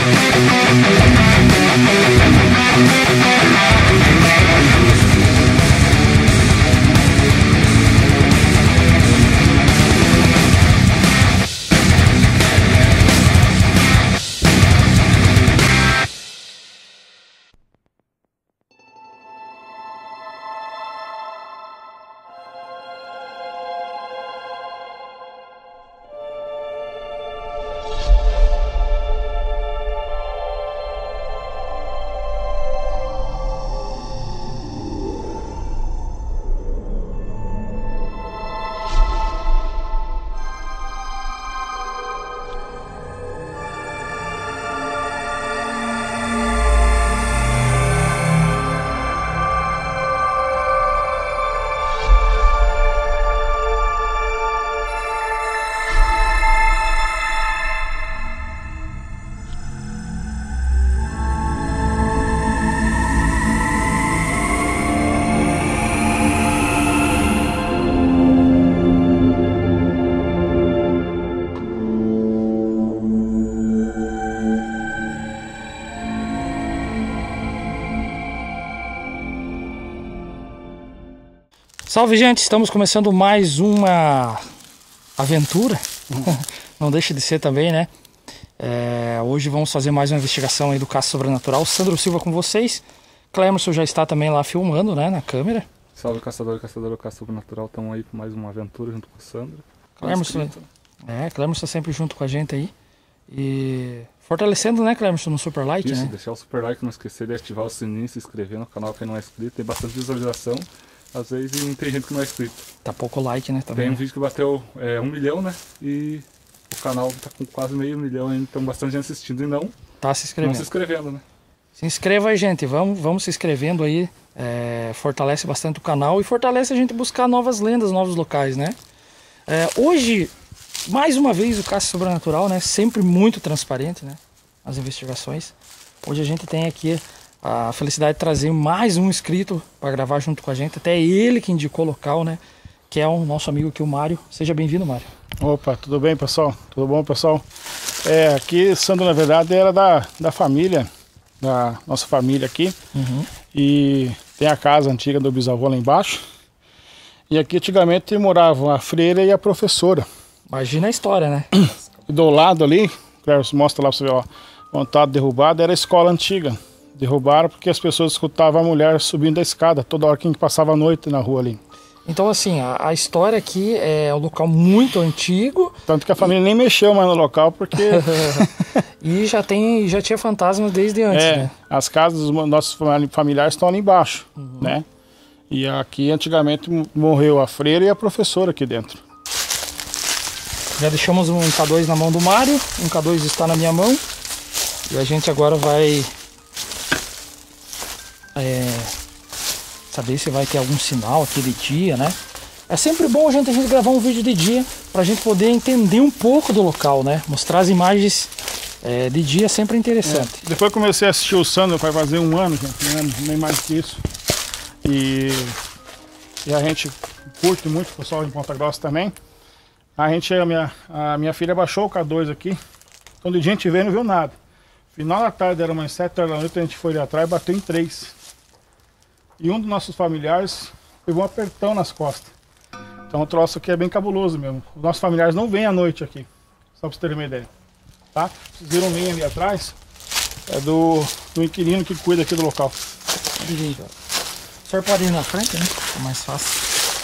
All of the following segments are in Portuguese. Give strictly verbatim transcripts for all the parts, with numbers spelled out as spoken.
Salve, gente! Estamos começando mais uma aventura, não deixa de ser também, né? É, hoje vamos fazer mais uma investigação aí do caso sobrenatural. Sandro Silva com vocês. Clemerson já está também lá filmando, né, na câmera. Salve, caçador e caçadora do caso sobrenatural. Estamos aí com mais uma aventura junto com o Sandro. Clemerson, é, Clemerson sempre junto com a gente aí. E fortalecendo, né, Clemerson, no super like, Isso, né? deixar o super like, não esquecer de ativar o sininho, se inscrever no canal quem não é inscrito. Tem bastante visualização. Às vezes tem gente que não é inscrito. Tá pouco like, né? Também. Tem um vídeo que bateu é, um milhão, né? E o canal tá com quase meio milhão ainda. Então bastante gente assistindo e não tá se inscrevendo. Não se inscrevendo, né? Se inscreva aí, gente. Vamos, vamos se inscrevendo aí. É, fortalece bastante o canal e fortalece a gente buscar novas lendas, novos locais, né? É, hoje, mais uma vez, o caso sobrenatural, né? Sempre muito transparente, né? As investigações. Hoje a gente tem aqui a felicidade de trazer mais um inscrito para gravar junto com a gente. Até ele que indicou o local, né? Que é o nosso amigo aqui, o Mário. Seja bem-vindo, Mário. Opa, tudo bem, pessoal? Tudo bom, pessoal? É, aqui, Sandro, na verdade, era da, da família, da nossa família aqui. Uhum. E tem a casa antiga do bisavô lá embaixo. E aqui, antigamente, moravam a freira e a professora. Imagina a história, né? E do lado ali, mostra lá pra você ver, ó, montado, derrubado, era a escola antiga. Derrubaram porque as pessoas escutavam a mulher subindo a escada toda hora que passava a noite na rua ali. Então, assim, a, a história aqui é um local muito antigo. Tanto que a família e... nem mexeu mais no local porque... E já, tem, já tinha fantasmas desde antes, é, né? As casas dos nossos familiares estão ali embaixo, uhum. né? E aqui antigamente morreu a freira e a professora aqui dentro. Já deixamos um K dois na mão do Mário, um K dois está na minha mão. E a gente agora vai... É, saber se vai ter algum sinal aqui de dia, né? É sempre bom a gente, a gente gravar um vídeo de dia pra gente poder entender um pouco do local, né? Mostrar as imagens é, de dia é sempre interessante. É, depois comecei a assistir o Sandro, vai fazer um ano, né? Nem mais que isso. E, e a gente curte muito, o pessoal em Ponta Grossa também. A gente, a minha, a minha filha baixou o K dois aqui, quando a gente veio não viu nada. Final da tarde, era umas sete horas da noite, a gente foi ali atrás e bateu em três. E um dos nossos familiares pegou um apertão nas costas. Então o troço aqui é bem cabuloso mesmo. Os nossos familiares não vêm à noite aqui, só para vocês terem uma ideia. Tá? Vocês viram um linha ali atrás? É do, do inquilino que cuida aqui do local. O senhor pode ir na frente, né? É mais fácil.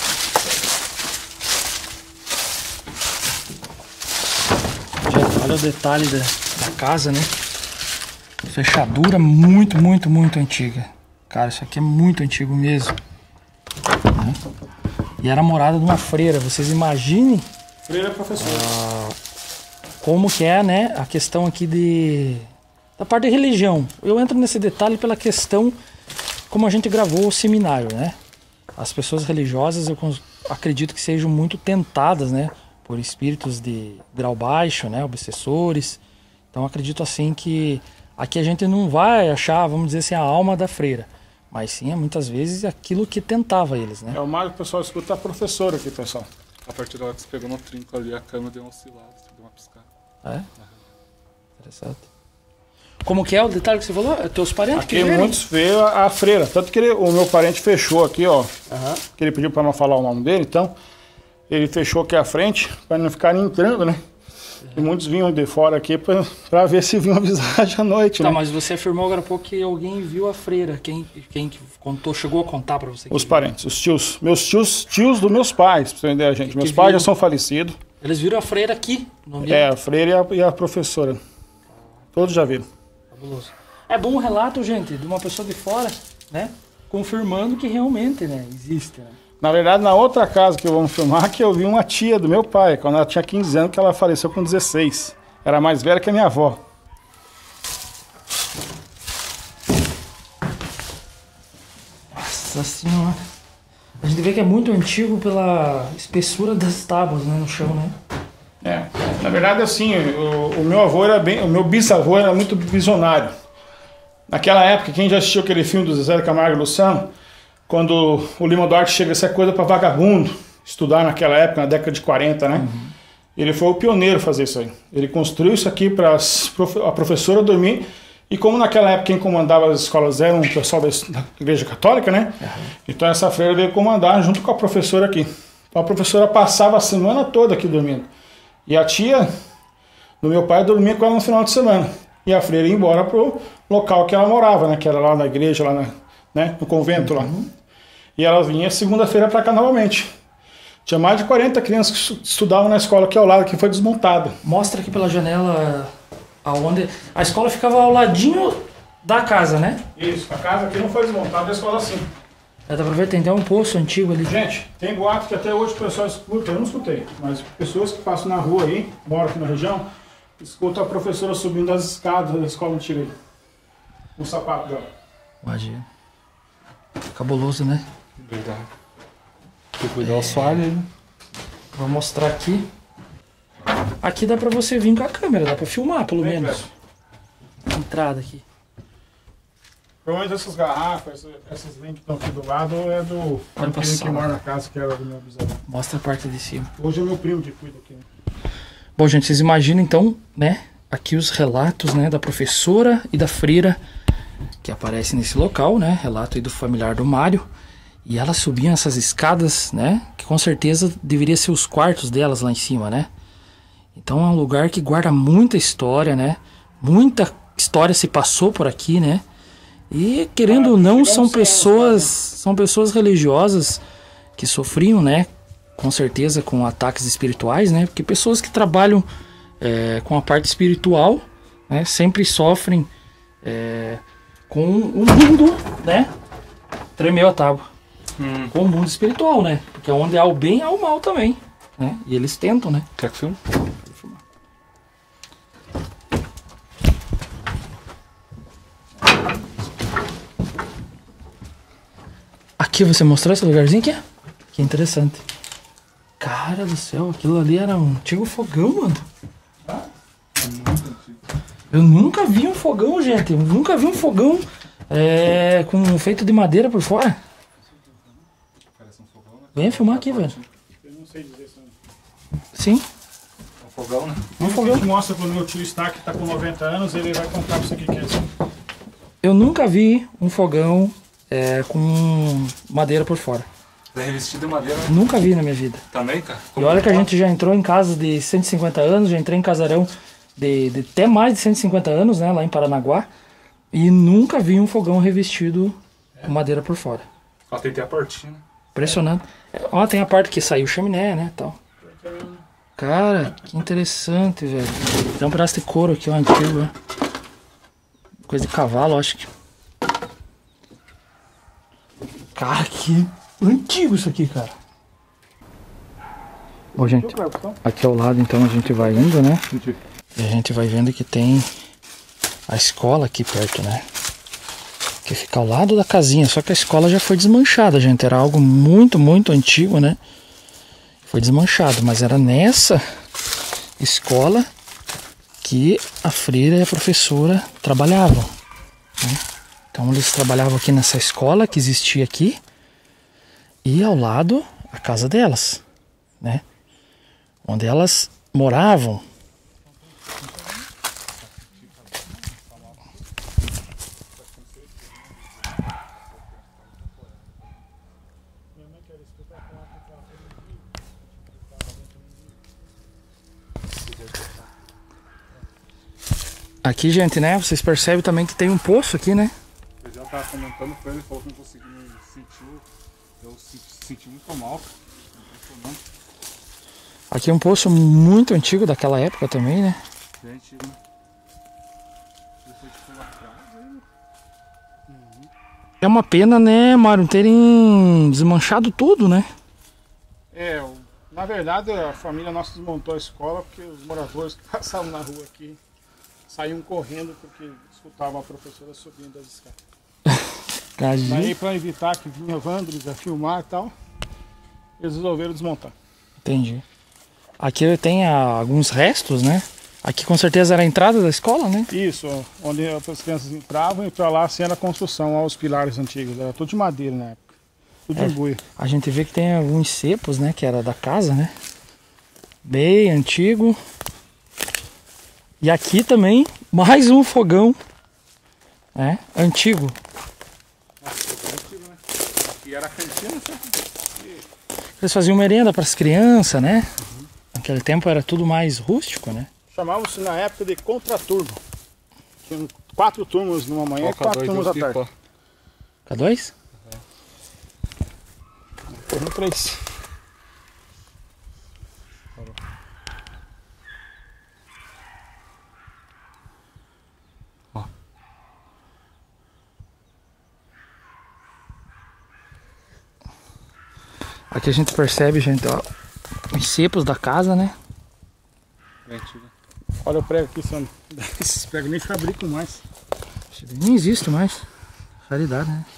Gente, olha o detalhe da, da casa, né? Fechadura muito, muito, muito antiga. Cara, isso aqui é muito antigo mesmo. Né? E era a morada de uma freira. Vocês imaginem... Freira professora. Ah, como que é, né? A questão aqui de... da parte de religião. Eu entro nesse detalhe pela questão... como a gente gravou o seminário, né? As pessoas religiosas, eu acredito que sejam muito tentadas, né? Por espíritos de grau baixo, né? Obsessores. Então acredito assim que... aqui a gente não vai achar, vamos dizer assim, a alma da freira. Mas sim, muitas vezes, aquilo que tentava eles, né? É o mais que o pessoal escuta a professora aqui, pessoal. A partir da hora que você pegou no trinco ali, a câmera deu uma oscilada, deu uma piscada. É? Uhum. Interessante. Como que é o detalhe que você falou? É teus parentes Aqui que vêm? muitos veio a, a freira. Tanto que ele, o meu parente fechou aqui, ó. Aham. Que ele pediu para não falar o nome dele, então ele fechou aqui a frente para não ficarem entrando, né? E muitos vinham de fora aqui para ver se vinham visagem à noite, Tá, né? mas você afirmou agora há pouco que alguém viu a freira. Quem, quem que contou, chegou a contar para você? Os que- parentes, os tios. Meus tios, tios dos meus pais, pra você entender, gente. Que Meus que pais viram? já são falecidos. Eles viram a freira aqui no ambiente. É, a freira e a, e a professora. Todos já viram. Fabuloso. É bom um relato, gente, de uma pessoa de fora, né? Confirmando que realmente, né, existe, né? Na verdade, na outra casa que vamos filmar, que eu vi uma tia do meu pai, quando ela tinha quinze anos, que ela faleceu com dezesseis. Era mais velha que a minha avó. Nossa senhora. A gente vê que é muito antigo pela espessura das tábuas, né, no chão, né? É. Na verdade, assim, o, o meu avô era bem. O meu bisavô era muito visionário. Naquela época, quem já assistiu aquele filme do Zezé de Camargo e Luciano, quando o Lima Duarte chega, essa coisa para vagabundo estudar naquela época, na década de quarenta, né? Uhum. Ele foi o pioneiro a fazer isso aí. Ele construiu isso aqui para a professora dormir. E como naquela época quem comandava as escolas era um pessoal da Igreja Católica, né? Uhum. Então essa freira veio comandar junto com a professora aqui. Então a professora passava a semana toda aqui dormindo. E a tia do meu pai dormia com ela no final de semana. E a freira ia embora pro local que ela morava, né? Que era lá na igreja, lá na, né? no convento uhum. lá. E ela vinha segunda-feira para cá novamente. Tinha mais de quarenta crianças que estudavam na escola aqui ao lado, que foi desmontada. Mostra aqui pela janela aonde a escola ficava ao ladinho da casa, né? Isso, a casa aqui não foi desmontada, a escola sim. É, dá pra ver, tem até um poço antigo ali. Gente, tem boato que até hoje o pessoal escuta, eu não escutei, mas pessoas que passam na rua aí, moram aqui na região, escutam a professora subindo as escadas da escola antiga aí. O sapato dela. Imagina. Cabuloso, né? Verdade. Tem que cuidar o assoalho aí. Vou mostrar aqui. Aqui dá pra você vir com a câmera, dá pra filmar pelo Bem, menos. Velho. Entrada aqui. Provavelmente essas garrafas, essas lentes que estão aqui do lado é do primo que mora na casa, que era do meu bisavô. Mostra a parte de cima. Hoje é meu primo que cuida aqui. Né? Bom, gente, vocês imaginam então, né? Aqui os relatos, né, da professora e da freira que aparecem nesse local, né? Relato aí do familiar do Mário. E elas subiam essas escadas, né? Que com certeza deveria ser os quartos delas lá em cima, né? Então é um lugar que guarda muita história, né? Muita história se passou por aqui, né? E querendo ou não, são pessoas, são pessoas religiosas que sofriam, né? Com certeza com ataques espirituais, né? Porque pessoas que trabalham é, com a parte espiritual, né? Sempre sofrem é, com o mundo, né? Tremeu a tábua. Hum. Com o mundo espiritual, né? Porque onde há o bem, há o mal também, né? E eles tentam, né? Quer que filme? Aqui você mostrou esse lugarzinho aqui? Que interessante. Cara do céu, aquilo ali era um antigo fogão, mano. Eu nunca vi um fogão, gente. Eu nunca vi um fogão é, com feito de madeira por fora. Vem filmar aqui, velho. Eu não sei dizer isso. Sim. Um fogão, né? Um fogão. A gente mostra pro meu tio está que tá com noventa anos, ele vai contar pra você o que é isso. Eu nunca vi um fogão é, com madeira por fora. É revestido de madeira. Nunca vi na minha vida. Também, cara? E olha que a gente já entrou em casas de cento e cinquenta anos, já entrei em casarão de, de até mais de cento e cinquenta anos, né, lá em Paranaguá. E nunca vi um fogão revestido com madeira por fora. Ó, tem até a portinha, né? Impressionante. Ó, tem a parte que saiu chaminé, né, tal. Cara, que interessante, velho. Tem um pedaço de couro aqui, ó, antigo, ó. Coisa de cavalo, acho que. Cara, que antigo isso aqui, cara. Bom, gente, aqui ao lado, então, a gente vai indo, né? E a gente vai vendo que tem a escola aqui perto, né? Que fica ao lado da casinha, só que a escola já foi desmanchada, gente. Era algo muito, muito antigo, né? Foi desmanchado, mas era nessa escola que a freira e a professora trabalhavam, né? Então eles trabalhavam aqui nessa escola que existia aqui e ao lado a casa delas, né? Onde elas moravam. Aqui, gente, né? Vocês percebem também que tem um poço aqui, né? Eu já estava comentando com ele, falou que não conseguiu sentir. Eu senti muito mal. Aqui é um poço muito antigo daquela época também, né? Bem antigo, né? Foi tipo lá atrás, aí. É uma pena, né, Mário, terem desmanchado tudo, né? É, na verdade a família nossa desmontou a escola porque os moradores que passavam na rua aqui saíam correndo porque escutavam a professora subindo das escadas. Daí, para evitar que vinha vândalos a filmar e tal, eles resolveram desmontar. Entendi. Aqui tem ah, alguns restos, né? Aqui com certeza era a entrada da escola, né? Isso, onde as crianças entravam e para lá assim era a construção, aos pilares antigos. Era tudo de madeira na época, tudo é, de buia. A gente vê que tem alguns cepos, né? Que era da casa, né? Bem antigo. E aqui também mais um fogão, né? Antigo. Antigo, né? Aqui era a cantina, sabe? Eles faziam merenda para as crianças, né? Uhum. Naquele tempo era tudo mais rústico, né? Chamavam-se na época de contraturno. Tinham quatro turnos numa manhã e quatro turnos à tarde. K dois? Turno três. Aqui a gente percebe, gente, ó, os cepos da casa, né? Olha o prego aqui, Sandro. Esses pregos nem fabricam mais. Nem existe mais. Raridade, né?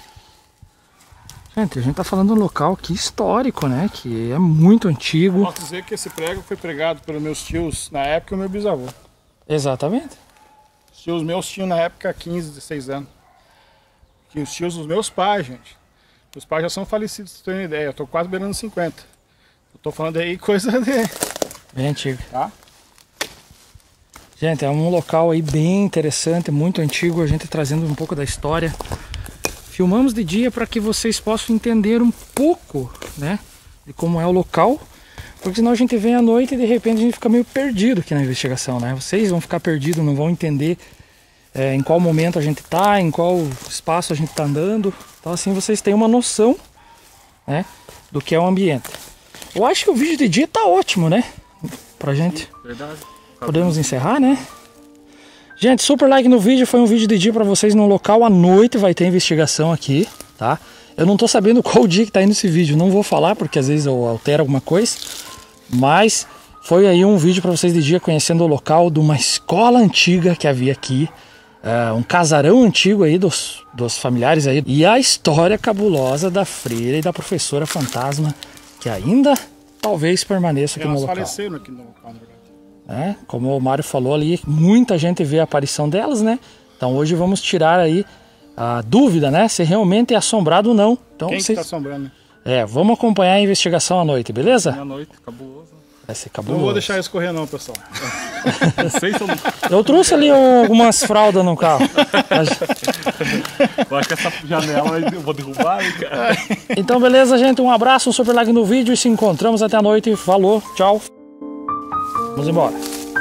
Gente, a gente tá falando de um local aqui histórico, né? Que é muito antigo. Posso dizer que esse prego foi pregado pelos meus tios na época e o meu bisavô. Exatamente. Os tios meus tinham na época quinze, dezesseis anos. Que os tios dos meus pais, gente. Os pais já são falecidos, pra você ter uma ideia. Eu tô quase beirando cinquenta. Eu tô falando aí coisa de... Bem antigo. Tá? Gente, é um local aí bem interessante, muito antigo, a gente trazendo um pouco da história. Filmamos de dia para que vocês possam entender um pouco, né, de como é o local, porque senão a gente vem à noite e de repente a gente fica meio perdido aqui na investigação, né? Vocês vão ficar perdidos, não vão entender é, em qual momento a gente tá, em qual espaço a gente tá andando. Então assim vocês têm uma noção, né, do que é o ambiente. Eu acho que o vídeo de dia tá ótimo, né, pra gente. Sim, verdade. Podemos encerrar, né? Gente, super like no vídeo. Foi um vídeo de dia pra vocês no local. À noite vai ter investigação aqui, tá? Eu não tô sabendo qual dia que tá indo esse vídeo. Não vou falar porque às vezes eu altero alguma coisa. Mas foi aí um vídeo pra vocês de dia conhecendo o local de uma escola antiga que havia aqui. Uh, um casarão antigo aí dos, dos familiares aí. E a história cabulosa da freira e da professora fantasma que ainda talvez permaneça aqui Elas no local. faleceram aqui no local, na verdade. É, como o Mário falou ali, muita gente vê a aparição delas, né? Então hoje vamos tirar aí a dúvida, né? Se realmente é assombrado ou não. Então, quem vocês... que tá assombrando? É, vamos acompanhar a investigação à noite, beleza? À noite, cabuloso. Vai ser cabuloso. Não vou deixar isso correr não, pessoal. Não sei se eu... eu trouxe ali algumas fraldas no carro. Eu acho que essa janela eu vou derrubar, cara. Então beleza, gente, um abraço, um super like no vídeo e se encontramos até a noite. Falou, tchau. Vamos embora.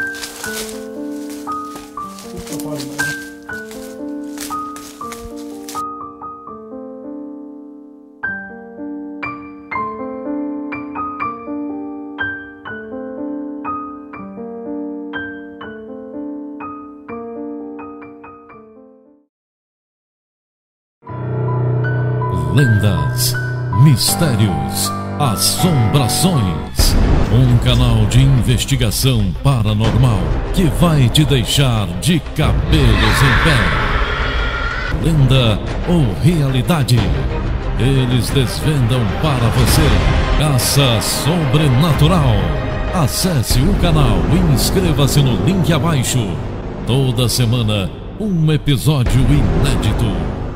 Lendas, mistérios, assombrações. Um canal de investigação paranormal que vai te deixar de cabelos em pé. Lenda ou realidade? Eles desvendam para você. Caça Sobrenatural. Acesse o canal e inscreva-se no link abaixo. Toda semana, um episódio inédito.